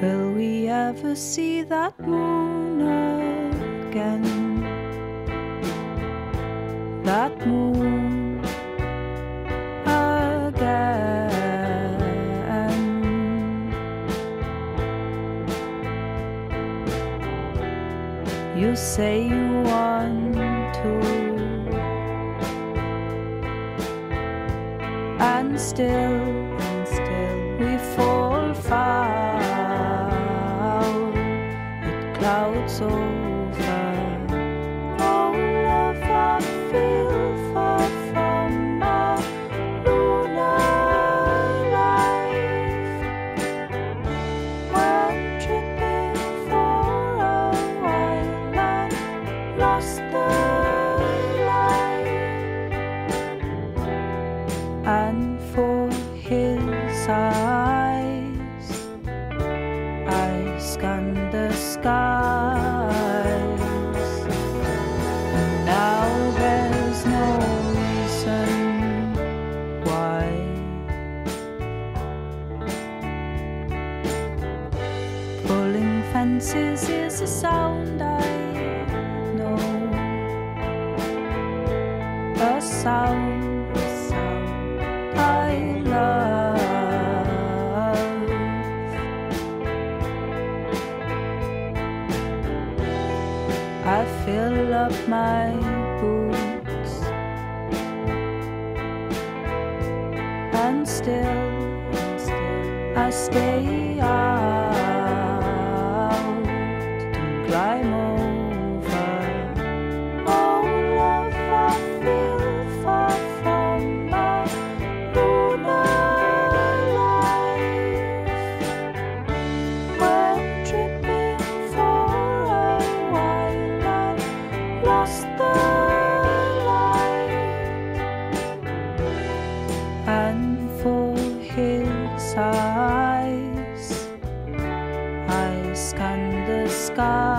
Will we ever see that moon again? That moon again. You say you want to, and still we fall foul. It clouds over. Oh love, I feel far from my lunar life. When tripping for a while and lost the light, and for his eyes I scan the skies. And now there's no reason why. Pulling fences is a sound I know, a sound I love. I fill up my boots, and still I stay out to climb over. Oh love, I feel far from my lunar life. When tripping for a while and lost the light, and for his eyes I scan the sky.